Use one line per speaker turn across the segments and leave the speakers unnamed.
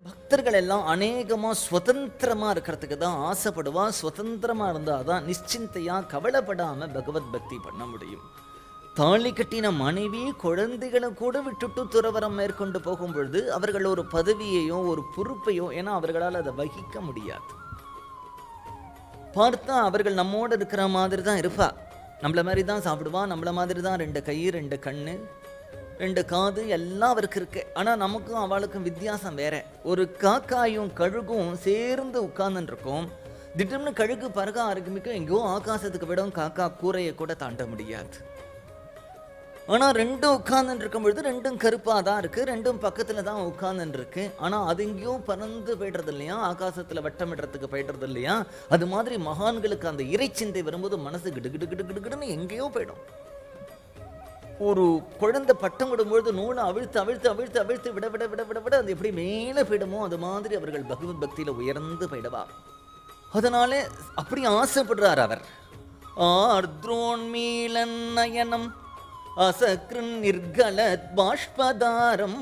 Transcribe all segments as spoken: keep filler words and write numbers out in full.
பக்தர்கள் எல்லாம் அநேகமா சுதந்திரமா இருக்கிறதுக்கு தான் ஆசைப்படுவா. சுதந்திரமா இருந்தாதான் நிச்சிந்தையா கவலைப்படாம பகவத் பக்தி பண்ண முடியும். தாலி கட்டின மனைவி குழந்தைகளை கூட விட்டுட்டு துறவரம் மேற்கொண்டு போகும் பொழுது அவர்கள் ஒரு பதவியையோ ஒரு பொறுப்பையோ, ஏன்னா அவர்களால் அதை வகிக்க முடியாது. பார்த்தா அவர்கள் நம்மோடு இருக்கிற மாதிரி தான் இருப்பா, நம்மள மாதிரி தான் சாப்பிடுவா, நம்மள மாதிரி தான் ரெண்டு கை ரெண்டு கண்ணு ரெண்டு காது எல்லாம் அவருக்கு இருக்கு. ஆனால் நமக்கும் அவளுக்கும் வித்தியாசம் வேற. ஒரு காக்காயும் கழுகும் சேர்ந்து உட்கார்ந்துட்டு இருக்கோம். திடீர்னு கழுகு பறக்க ஆரம்பிக்கும், எங்கேயோ ஆகாசத்துக்கு விடும், காக்கா கூரையை கூட தாண்ட முடியாது. ஆனால் ரெண்டும் உட்கார்ந்துட்டு இருக்கும் பொழுது ரெண்டும் கருப்பாக தான் இருக்குது, ரெண்டும் பக்கத்தில் தான் உட்கார்ந்துட்டு இருக்கு. ஆனால் அது எங்கேயோ பறந்து போய்டுறது இல்லையா, ஆகாசத்தில் வட்டமிடுறதுக்கு போய்டுறது இல்லையா. அது மாதிரி மகான்களுக்கு அந்த இறைச்சிந்தை வரும்போது மனசு கிடு கிடு கிடு கிடுன்னு எங்கேயோ போயிடும். ஒரு குழந்தை பட்டம் விடும்பொழுது நூலை அவிழ்த்து அவிழ்த்து அவிழ்த்து அவிழ்த்து விட விட விட விட விட அது எப்படி மேலே போயிடுமோ அது மாதிரி அவர்கள் பகவத் பக்தியில் உயர்ந்து போயிடுவா. அதனாலே அப்படி ஆசைப்படுறார் அவர். ஆர்த்ரோன்மீலன் நயனம் அசக்ருன் நிர்கலத் பாஷ்பதாரம்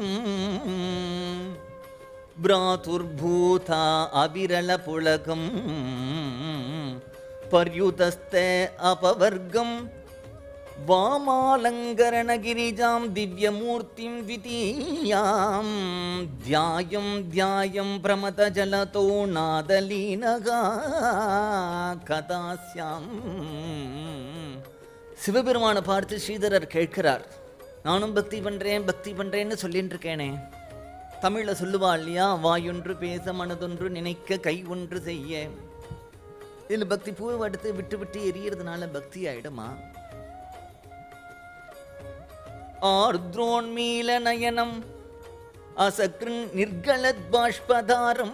பிராதுர்பூதா அவிரல புலகம் பர்யுதஸ்தே அபவர்க்கம் வாமாலங்கரணகிரிஜாம் திவ்யமூர்த்திம் த்விதீயாம் தியாயம் தியாயம் பிரமத ஜலதோ நாதலீனகா கதாஸ்யாம். சிவபெருமானை பார்த்து ஸ்ரீதரர் கேட்கிறார், நானும் பக்தி பண்றேன் பக்தி பண்றேன்னு சொல்லிட்டு இருக்கேனே. தமிழ்ல சொல்லுவா இல்லையா, வாயொன்று பேச மனதொன்று நினைக்க கை ஒன்று செய்ய. இதில் பக்தி பூவை எடுத்து விட்டு விட்டு எரியறதுனால பக்தி ஆயிடுமா? ஆர்த்ரோன்மீல நயனம் அசக்ருன் நிர்கலத் பாஷ்பதாரம்.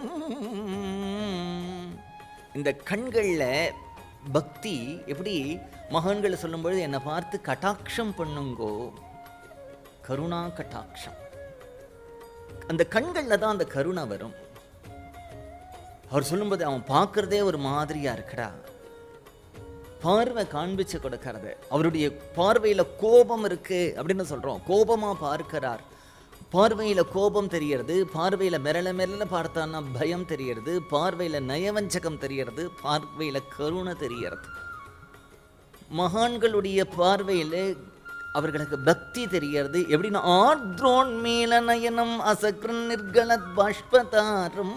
இந்த கண்கள்ல பக்தி எப்படி மகான்களை சொல்லும்பொழுது என்னை பார்த்து கட்டாட்சம் பண்ணுங்கோ, கருணா கட்டாட்சம். அந்த கண்கள்ல தான் அந்த கருணை வரும். அவர் சொல்லும்போது அவன் பார்க்கறதே ஒரு மாதிரியா இருக்கடா, பார்வை காண்பிச்சு கொடுக்கறது. அவருடைய பார்வையில கோபம் இருக்கு அப்படின்னு சொல்றோம், கோபமா பார்க்கிறார். பார்வையில கோபம் தெரியறது, பார்வையில மிரள மிரள பார்த்தான்னா பயம் தெரியறது, பார்வையில நயவஞ்சகம் தெரியறது, பார்வையில கருணை தெரியறது. மகான்களுடைய பார்வையில அவர்களுக்கு பக்தி தெரியறது. எப்படின்னா ஆர்த்ரோன் மேல நயனம் அசக்ரன் நிர்கலத் பாஷ்பதாரம்.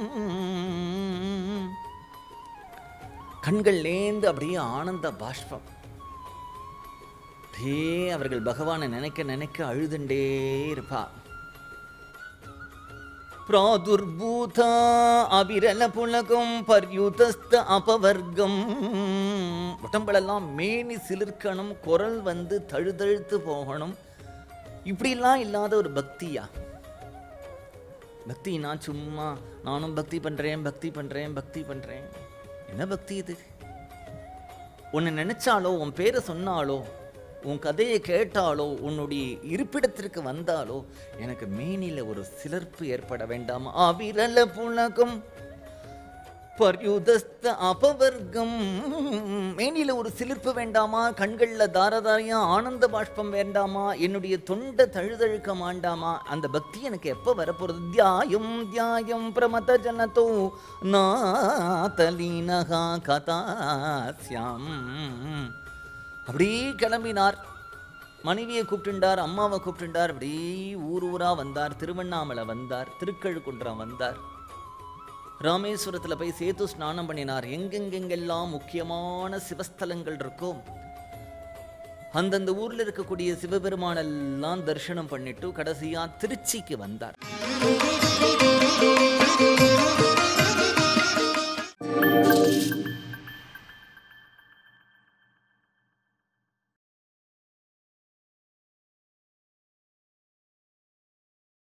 கண்கள்லேந்து அப்படியே ஆனந்த பாஷ்பம். அப்படியே அவர்கள் பகவானை நினைக்க நினைக்க அழுதுண்டே இருப்பா. பிராதுர்பூதா அவிரல புலகம் பர்யுதஸ்த அபவர்க்கம். உடம்பெல்லாம் மேனி சிலிர்க்கணும், குரல் வந்து தழுதழுத்து போகணும். இப்படிலாம் இல்லாத ஒரு பக்தியா? பக்தி நான் சும்மா நானும் பக்தி பண்றேன் பக்தி பண்றேன் பக்தி பண்றேன். என்ன பக்தி இது? உன்னை நினைச்சாலோ, உன் பேரை சொன்னாலோ, உன் கதையை கேட்டாலோ, உன்னுடைய இருப்பிடத்திற்கு வந்தாலோ எனக்கு மேனில ஒரு சிலர்ப்பு ஏற்பட வேண்டாமா? அவிரல புலகம் பர்யுதஸ்த அபவர்க்கம். மேனில ஒரு சிலிர்ப்பு வேண்டாமா? கண்கள்ல தாரதாரியா ஆனந்த பாஷ்பம் வேண்டாமா? என்னுடைய தொண்டை தழுதழுக்க மாண்டாமா? அந்த பக்தி எனக்கு எப்ப வரப்போறது? தியாயம் தியாயம் பிரமத ஜனதோ நாதலீனகா கதாஸ்யாம். அப்படி கிளம்பினார். மனைவியை கூப்பிட்டுண்டார், அம்மாவை கூப்பிட்டுண்டார். அப்படி ஊர் ஊரா வந்தார். திருவண்ணாமலை வந்தார், திருக்கழுக்குன்றம் வந்தார். ராமேஸ்வரத்தில் போய் சேது ஸ்நானம் பண்ணினார். எங்கெங்கெங்கெல்லாம் முக்கியமான சிவஸ்தலங்கள் இருக்கோ அந்தந்த ஊர்ல இருக்கக்கூடிய சிவபெருமானெல்லாம் தரிசனம் பண்ணிட்டு கடைசியா திருச்சிக்கு வந்தார்.